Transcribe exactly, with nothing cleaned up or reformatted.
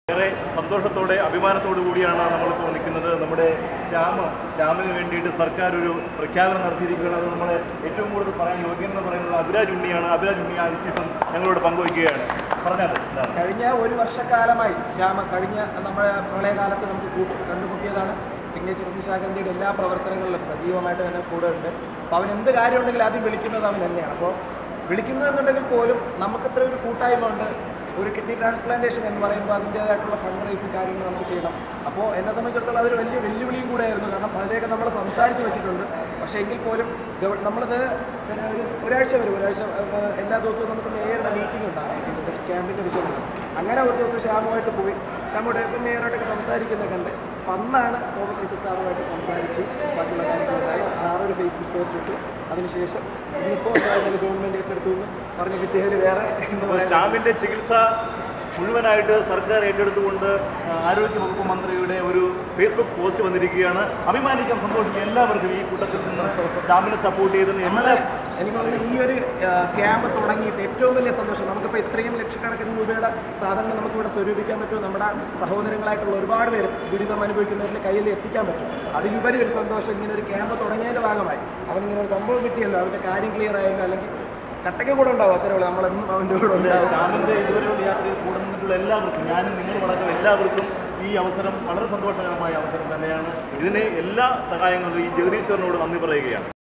ഏറെ സന്തോഷത്തോടെ അഭിമാനത്തോടു കൂടിയാണ് നമ്മളിപ്പോൾ നിൽക്കുന്നത്. നമ്മുടെ ശ്യാമ ശ്യാമിന് വേണ്ടിയിട്ട് സർക്കാർ ഒരു പ്രഖ്യാപനം നടത്തിയിരിക്കുകയാണ്. അത് നമ്മളെ ഏറ്റവും കൂടുതൽ പറയാൻ യോഗ്യമെന്ന് പറയുന്നത് അഭിരാജ് ഉണ്ണിയാണ്. അഭിരാജ് ഉണ്ണി ആ വിശേഷം ഞങ്ങളോട് പങ്കുവയ്ക്കുകയാണ്. പറഞ്ഞാൽ കഴിഞ്ഞ ഒരു വർഷക്കാലമായി ശ്യാമ കഴിഞ്ഞ നമ്മുടെ പ്രളയകാലത്ത് നമുക്ക് കൂട്ട് കണ്ടുമുട്ടിയതാണ്. സിഗ്നേച്ചർ ശാഖന്തിയുടെ എല്ലാ പ്രവർത്തനങ്ങളിലും സജീവമായിട്ട് തന്നെ കൂടെ ഉണ്ട്. അപ്പോൾ അവൻ എന്ത് കാര്യമുണ്ടെങ്കിലും ആദ്യം വിളിക്കുന്നത് അവൻ തന്നെയാണ്. അപ്പോൾ വിളിക്കുന്നതെന്നുണ്ടെങ്കിൽ പോലും നമുക്കത്ര ഒരു കൂട്ടായ്മ ഉണ്ട്. ഒരു കിഡ്നി ട്രാൻസ്പ്ലാന്റേഷൻ എന്ന് പറയുമ്പോൾ അതിൻ്റേതായിട്ടുള്ള ഫണ്ട് റൈസിങ് കാര്യങ്ങൾ നമുക്ക് ചെയ്യണം. അപ്പോൾ എന്നെ സംബന്ധിച്ചിടത്തോളം അതൊരു വലിയ വെല്ലുവിളിയും കൂടെ ആയിരുന്നു. കാരണം അതിലേക്ക് നമ്മൾ സംസാരിച്ച് വെച്ചിട്ടുണ്ട്. പക്ഷേ എങ്കിൽ പോലും നമ്മളത് പിന്നെ ഒരു ഒരാഴ്ച വരും ഒരാഴ്ച എല്ലാ ദിവസവും നമുക്ക് മേയറുടെ മീറ്റിംഗ് ഉണ്ടാകും പക്ഷേ ക്യാമ്പിൻ്റെ വിഷയങ്ങൾ. അങ്ങനെ ഒരു ദിവസം ശ്യാമുമായിട്ട് പോയി ശ്യാമോടെ ഇപ്പം മേയറായിട്ടൊക്കെ സംസാരിക്കുന്നത് കണ്ട് അപ്പം അന്നാണ് തോമസ് ഐസക് സാറുമായിട്ട് സംസാരിച്ചു. ബാക്കിയുള്ള കാര്യങ്ങളുണ്ടായി. സാറൊരു ഫേസ്ബുക്ക് പോസ്റ്റ് ഇട്ടു. അതിനുശേഷം ഇന്നിപ്പോൾ ഗവൺമെൻറ് ഏറ്റെടുത്തു എന്ന് പറഞ്ഞ് കിട്ടിയതിൽ വേറെ എന്താ പറയുക ശ്യാമിൻ്റെ ചികിത്സ മുഴുവനായിട്ട് സർക്കാർ ഏറ്റെടുത്തുകൊണ്ട് ആരോഗ്യവകുപ്പ് മന്ത്രിയുടെ ഒരു ഫേസ്ബുക്ക് പോസ്റ്റ് വന്നിരിക്കുകയാണ്. അഭിമാനിക്കാൻ സന്തോഷിക്കുക എല്ലാവർക്കും ഈ കൂട്ടത്തിൽ നിന്ന് ശ്യാമിനെ സപ്പോർട്ട് ചെയ്തത് നമ്മളെ എനിക്ക് തോന്നുന്നു ഈ ഒരു ക്യാമ്പ് തുടങ്ങിയിട്ട് ഏറ്റവും വലിയ സന്തോഷം. നമുക്കിപ്പോൾ ഇത്രയും ലക്ഷക്കണക്കിന് രൂപയുടെ സാധനങ്ങൾ നമുക്കിവിടെ സ്വരൂപിക്കാൻ പറ്റും. നമ്മുടെ സഹോദരങ്ങളായിട്ടുള്ള ഒരുപാട് പേര് ദുരിതം അനുഭവിക്കുന്നവരുടെ കയ്യിൽ എത്തിക്കാൻ പറ്റും. അതിലുപരി ഒരു സന്തോഷം ഇങ്ങനെ ഒരു ക്യാമ്പ് തുടങ്ങിയതിൻ്റെ ഭാഗമായി അവനിങ്ങനെ ഒരു സംഭവം കിട്ടിയല്ലോ, അവൻ്റെ കാര്യം ക്ലിയർ ആയല്ലോ, അല്ലെങ്കിൽ കട്ടയ്ക്ക് കൂടെ ഉണ്ടാവും അത്രയുള്ള നമ്മളെന്നും അവൻ്റെ കൂടെ ഉണ്ടാവും. ശ്യാമിൻ്റെ ഇതുവരെയുള്ള യാത്രയിൽ കൂടെ നിന്നിട്ടുള്ള എല്ലാവർക്കും ഞാനും നിങ്ങളും അടക്കം എല്ലാവർക്കും ഈ അവസരം വളരെ സന്തോഷകരമായ അവസരം തന്നെയാണ്. ഇതിന് എല്ലാ സഹായങ്ങളും ഈ ജഗദീശ്വരനോട് നന്ദി പറയുകയാണ്.